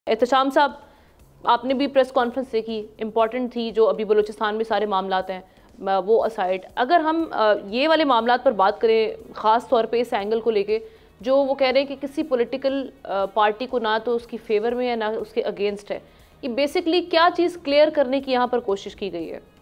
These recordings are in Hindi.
एहतशाम साहब, आपने भी प्रेस कॉन्फ्रेंस देखी, इम्पॉर्टेंट थी, जो अभी बलूचिस्तान में सारे मामलात हैं वो असाइड, अगर हम ये वाले मामलात पर बात करें, ख़ास तौर पे इस एंगल को लेके जो वो कह रहे हैं कि किसी पॉलिटिकल पार्टी को ना तो उसकी फेवर में है ना उसके अगेंस्ट है, ये बेसिकली क्या चीज़ क्लियर करने की यहाँ पर कोशिश की गई है?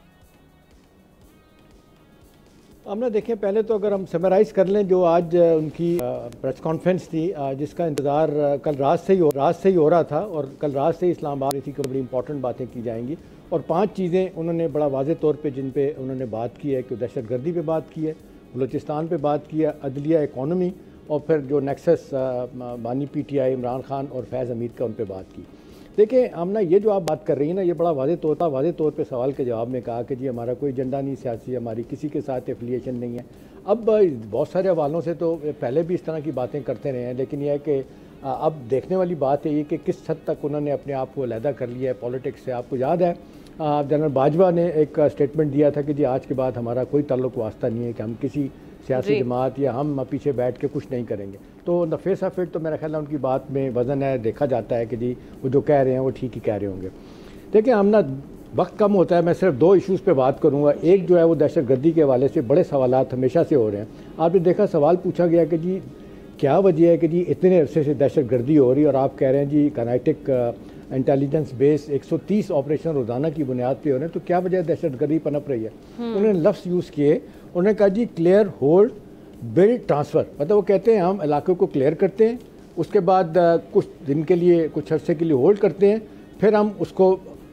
हमने देखें, पहले तो अगर हम समराइज़ कर लें जो आज उनकी प्रेस कॉन्फ्रेंस थी, जिसका इंतज़ार कल रात से ही हो रहा था और कल रात से ही इस्लामाबाद थी कि बड़ी इंपॉर्टेंट बातें की जाएंगी और 5 चीज़ें उन्होंने बड़ा वाज़े तौर पे जिन पे उन्होंने बात की है कि दहशतगर्दी पे बात की है, बलूचिस्तान पे बात की है, अदलिया, इकॉनमी और फिर जो नेक्सस बानी PTI इमरान खान और फैज़ हमीद का उन पर बात की। देखिए आमना, ये जो आप बात कर रही हैं ना, ये बड़ा वाज़े तौर पे सवाल के जवाब में कहा कि जी हमारा कोई एजेंडा नहीं सियासी, हमारी किसी के साथ एफिलिएशन नहीं है। अब बहुत सारे हवालों से तो पहले भी इस तरह की बातें करते रहे हैं, लेकिन यह है कि अब देखने वाली बात है ये कि किस हद तक उन्होंने अपने आप को अलहदा कर लिया है पॉलिटिक्स से। आपको याद है जनरल बाजवा ने एक स्टेटमेंट दिया था कि जी आज के बाद हमारा कोई ताल्लुक़ वास्ता नहीं है कि हम किसी सियासी जमात या हम पीछे बैठ के कुछ नहीं करेंगे। तो नफेस ऑफ इट तो मेरा ख्याल है उनकी बात में वज़न है, देखा जाता है कि जी वो जो कह रहे हैं वो ठीक ही कह रहे होंगे। देखिए हम ना, वक्त कम होता है, मैं सिर्फ 2 इशूज़ पे बात करूँगा। एक जो है वो दहशतगर्दी के हवाले से बड़े सवालात हमेशा से हो रहे हैं। आपने देखा, सवाल पूछा गया कि जी क्या वजह है कि जी इतने अरसे से दहशतगर्दी हो रही है और आप कह रहे हैं जी काइनेटिक इंटेलिजेंस बेस 130 ऑपरेशन रोज़ाना की बुनियाद पे हो रहे हैं, तो क्या वजह दहशतगर्दी पनप रही है? उन्होंने लफ्ज़ यूज़ किए, उन्होंने कहा जी क्लियर, होल्ड, बिल्ड, ट्रांसफ़र। मतलब वो कहते हैं हम इलाके को क्लियर करते हैं, उसके बाद कुछ दिन के लिए, कुछ अरसे के लिए होल्ड करते हैं, फिर हम उसको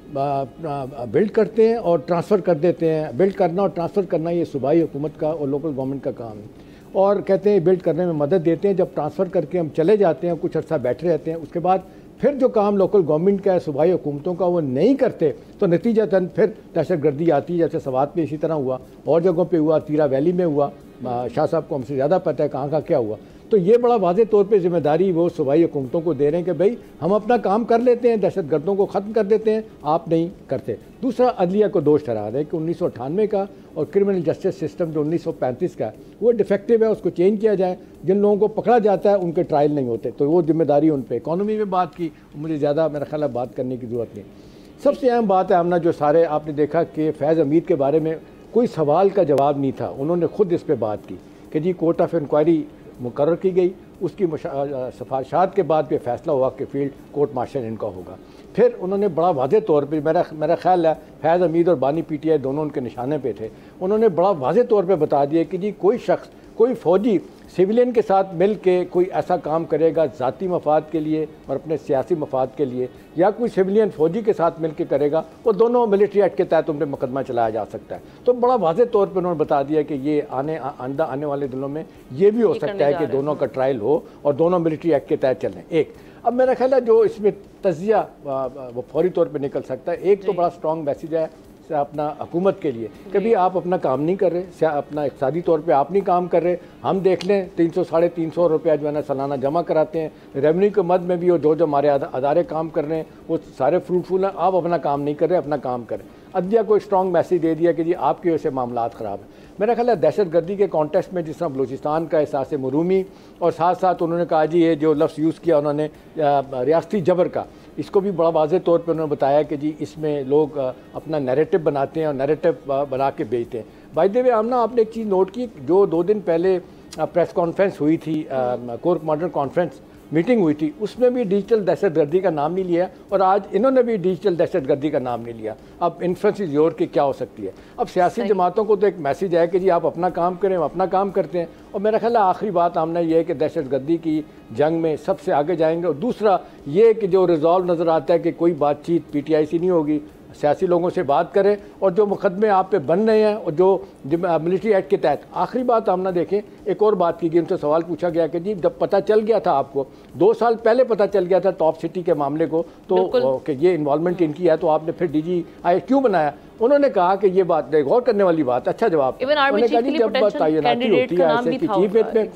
बिल्ड करते हैं और ट्रांसफ़र कर देते हैं। बिल्ड करना और ट्रांसफ़र करना ये सूबाई हुकूमत का और लोकल गवर्नमेंट का काम है। और कहते हैं बिल्ड करने में मदद देते हैं, जब ट्रांसफ़र करके हम चले जाते हैं, कुछ अर्सा बैठे रहते हैं, उसके बाद फिर जो काम लोकल गवर्नमेंट का है, सूबाई हुकूमतों का, वो नहीं करते तो नतीजतन फिर दहशतगर्दी आती है। जैसे सवात में इसी तरह हुआ, और जगहों पे हुआ, तीरा वैली में हुआ, शाह साहब को हमसे ज़्यादा पता है कहाँ का क्या हुआ। तो ये बड़ा वाज़े तौर पे ज़िम्मेदारी वो सूबाई हुकूमतों को दे रहे हैं कि भाई हम अपना काम कर लेते हैं, दहशतगर्दों को ख़त्म कर देते हैं, आप नहीं करते। दूसरा, अदलिया को दोष ठहरा रहे हैं कि 1998 का और क्रिमिनल जस्टिस सिस्टम जो 1935 का वो डिफेक्टिव है, उसको चेंज किया जाए। जिन लोगों को पकड़ा जाता है उनके ट्रायल नहीं होते, तो वो जिम्मेदारी उन पर। इकॉनमी में बात की, मुझे ज़्यादा मेरा ख्याल है बात करने की ज़रूरत नहीं। सबसे अहम बात है हमने जो सारे आपने देखा कि फैज़ हमीद के बारे में कोई सवाल का जवाब नहीं था, उन्होंने खुद इस पर बात की कि जी कोर्ट ऑफ इंक्वायरी मुकर्रर की गई, उसकी सिफारिशात के बाद ये फैसला हुआ कि फील्ड कोर्ट मार्शल इनका होगा। फिर उन्होंने बड़ा वाज़े तौर पे, मेरा ख्याल है फैज़ हमीद और बानी PTI दोनों उनके निशाने पे थे, उन्होंने बड़ा वाज़े तौर पे बता दिया कि जी कोई शख्स, कोई फ़ौजी सिविलियन के साथ मिल के कोई ऐसा काम करेगा ज़ाती मफाद के लिए और अपने सियासी मफाद के लिए, या कोई सिविलियन फ़ौजी के साथ मिल के करेगा, वो दोनों मिलिट्री एक्ट के तहत उन पर मुकदमा चलाया जा सकता है। तो बड़ा वाज़े तौर पर उन्होंने बता दिया कि ये आने वाले दिनों में ये भी हो सकता है कि दोनों का ट्रायल हो और दोनों मिलिट्री एक्ट के तहत चलें। एक, अब मेरा ख्याल है जो इसमें तजिया वो फौरी तौर पर निकल सकता है। एक तो बड़ा स्ट्रॉन्ग मैसेज है अपना हुकूमत के लिए कि भाई आप अपना काम नहीं कर रहे, अपना इक़्तिसादी तौर पे आप नहीं काम कर रहे। हम देख लें 300 साढ़े 300 रुपया जो है ना सालाना जमा कराते हैं, रेवेन्यू के मद में भी, और जो हमारे अदारे काम कर रहे हैं वो सारे फ्रूटफुल हैं, आप अपना काम नहीं कर रहे, अपना काम करें। अदलिया को एक स्ट्रॉन्ग मैसेज दे दिया कि जी आपकी वजह से मामलात ख़राब है। मेरा ख्याल है दहशतगर्दी के कॉन्टेक्स्ट में जिस तरह बलूचिस्तान का एहसास मरूमी, और साथ साथ उन्होंने कहा जी ये जो लफ्ज़ यूज़ किया उन्होंने रियासती जबर का, इसको भी बड़ा वाज़े तौर पे उन्होंने बताया कि जी इसमें लोग अपना नैरेटिव बनाते हैं और नैरेटिव बना के बेचते हैं। बाय द वे हमने आपने एक चीज़ नोट की, जो 2 दिन पहले प्रेस कॉन्फ्रेंस हुई थी, कोर कमांडर कॉन्फ्रेंस मीटिंग हुई थी, उसमें भी डिजिटल दहशतगर्दी का नाम नहीं लिया और आज इन्होंने भी डिजिटल दहशतगर्दी का नाम नहीं लिया। अब इन्फ्लुएंस इज योर की क्या हो सकती है। अब सियासी जमातों को तो एक मैसेज है कि जी आप अपना काम करें, हम अपना काम करते हैं। और मेरा ख्याल है आखिरी बात हमने ये है कि दहशतगर्दी की जंग में सबसे आगे जाएंगे। और दूसरा ये कि जो रिजॉल्व नज़र आता है कि कोई बातचीत PTI से नहीं होगी, सियासी लोगों से बात करें, और जो मुकदमे आप पे बन रहे हैं और जो मिलिट्री एक्ट के तहत। आखिरी बात हम ना देखें, एक और बात की गई, उनसे सवाल पूछा गया कि जी जब पता चल गया था आपको, 2 साल पहले पता चल गया था टॉप सिटी के मामले को, तो कि ये इन्वॉल्वमेंट इनकी है, तो आपने फिर DGI क्यों बनाया? उन्होंने कहा कि ये बात गौर करने वाली बात, अच्छा जवाब। उन्होंने कहा जी जब तैनाती होती है ऐसे की चीफ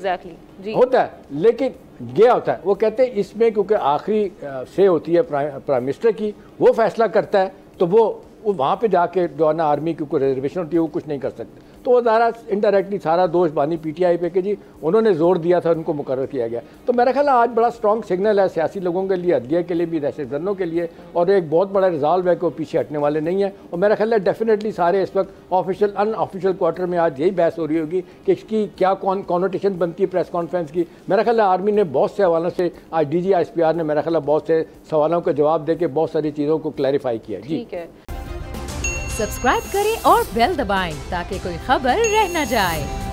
में होता है, लेकिन गया होता है, वो कहते हैं इसमें क्योंकि आखिरी से होती है प्राइम मिनिस्टर की, वो फैसला करता है, तो वो वहाँ पे जाके जो है ना आर्मी की कोई रिजर्वेशन होती है वो कुछ नहीं कर सकते। तो वो ज़रा इनडायरेक्टली सारा दोष बानी PTI पे कि जी उन्होंने जोर दिया था, उनको मुकर्रर किया गया। तो मेरा ख्याल है आज बड़ा स्ट्रॉन्ग सिग्नल है सियासी लोगों के लिए, अदलिया के लिए भी, दहशतगर्दों के लिए, और एक बहुत बड़ा रिजॉल्व है कि वो पीछे हटने वाले नहीं है। और मेरा ख्याल है डेफिनेटली सारे इस वक्त ऑफिशियल अनऑफिशियल क्वार्टर में आज यही बहस हो रही होगी कि इसकी क्या कॉनोटेशन बनती है प्रेस कॉन्फ्रेंस की। मेरा ख्याल है आर्मी ने बहुत से हवालों से आज DG ISPR ने मेरा ख्याल है बहुत से सवालों का जवाब दे के बहुत सारी चीज़ों को क्लैरिफाई किया। जी ठीक है, सब्सक्राइब करें और बेल दबाएं ताकि कोई खबर रह न जाए।